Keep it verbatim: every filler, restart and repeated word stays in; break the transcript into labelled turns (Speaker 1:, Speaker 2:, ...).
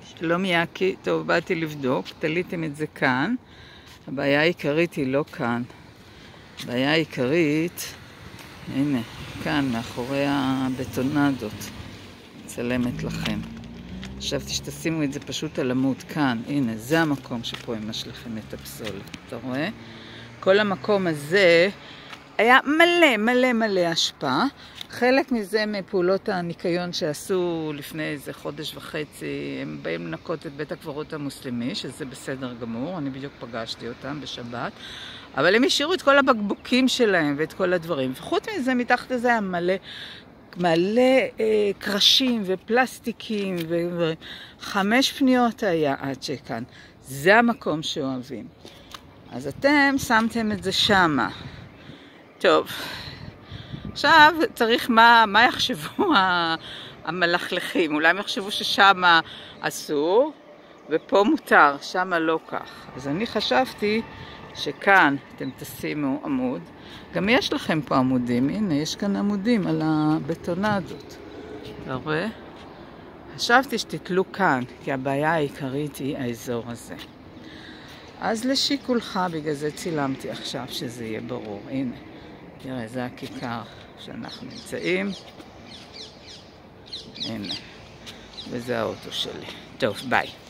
Speaker 1: שלום יאקי, טוב, באתי לבדוק, תליתם את זה כאן. הבעיה העיקרית היא לא כאן. הבעיה העיקרית, הנה, כאן, מאחורי הבטונדות. מצלמת לכם. חשבתי שתשימו את זה פשוט על עמוד כאן. הנה, זה המקום שפה אמש לכם את הפסולת. אתה רואה? כל המקום הזה היה מלא, מלא, מלא השפעה. חלק מזה מפעולות הניקיון שעשו לפני איזה חודש וחצי, הם באים לנקות את בית הקברות המוסלמי, שזה בסדר גמור, אני בדיוק פגשתי אותם בשבת, אבל הם השאירו את כל הבקבוקים שלהם ואת כל הדברים. וחוץ מזה, מתחת לזה היה מלא, מלא אה, קרשים ופלסטיקים, וחמש פניות היה עד שכאן. זה המקום שאוהבים. אז אתם שמתם את זה שמה. טוב. עכשיו צריך מה, מה יחשבו המלכלכים. אולי הם יחשבו ששם אסור ופה מותר, שם לא כך. אז אני חשבתי שכאן אתם תשימו עמוד. גם יש לכם פה עמודים, הנה יש כאן עמודים על הבטונדות. אתה רואה? חשבתי שתתלו כאן, כי הבעיה העיקרית היא האזור הזה. אז לשיקולך, בגלל זה צילמתי עכשיו שזה יהיה ברור. הנה, תראה, זה הכיכר שאנחנו נמצאים. הנה, וזה האוטו שלי. טוב, ביי.